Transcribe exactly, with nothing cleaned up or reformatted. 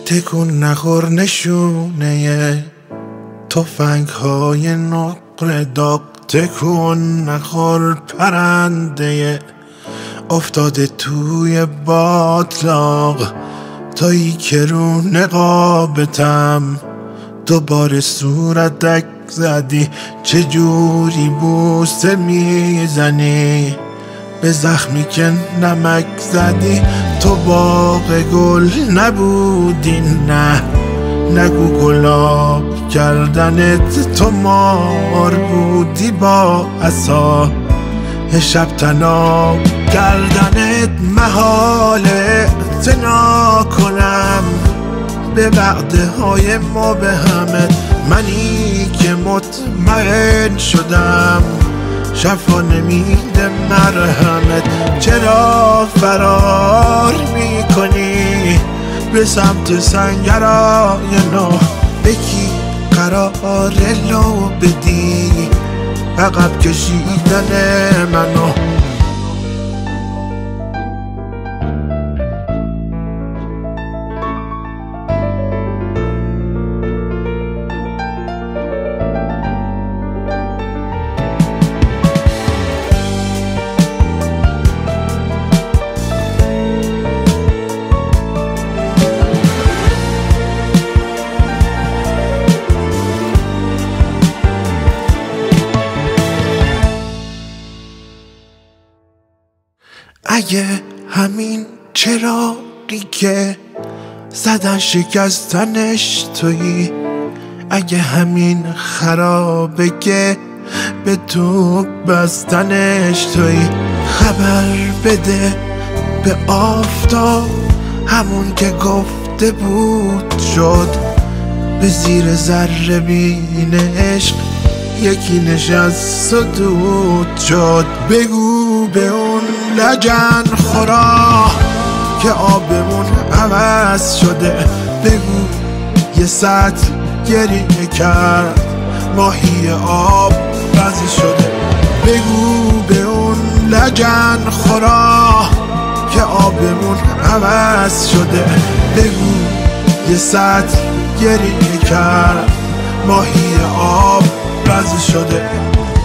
تکون نخور نشونه تفنگ های نقره داغ، تکون نخور پرنده افتاده توی باطلاق، تایی که رو نقابتم دوباره صورتک زدی، چجوری بوسه میزنی به زخمی که نمک زدی. تو باغ گل نبودی، نه نگو گلاب کردنت، تو مار بودی با عصا شب تناب کردنت. محاله اعتنا کنم به وعده های ما به همت، منی که مطمئن شدم شفا نمیده مرهمت. چرا فرار میکنی به سمت سنگرای نو؟ به کی قرار لو بدی عقب کشیدن منو؟ اگه همین چراغی که زدن شکستنش تویی، اگه همین خرابه که به تو بستنش تویی، خبر بده به آفتاب همون که گفته بود شد، به زیر ذره بین عشق یکی نشست و دود شد. بگو به اون لجن خورا که آبمون عوض شده، بگو یه سطل گریه کرد ماهی آب بزی شده. بگو به اون لجن خورا که آبمون عوض شده، بگو یه سطل گریه کرد ماهی آب بزی شده.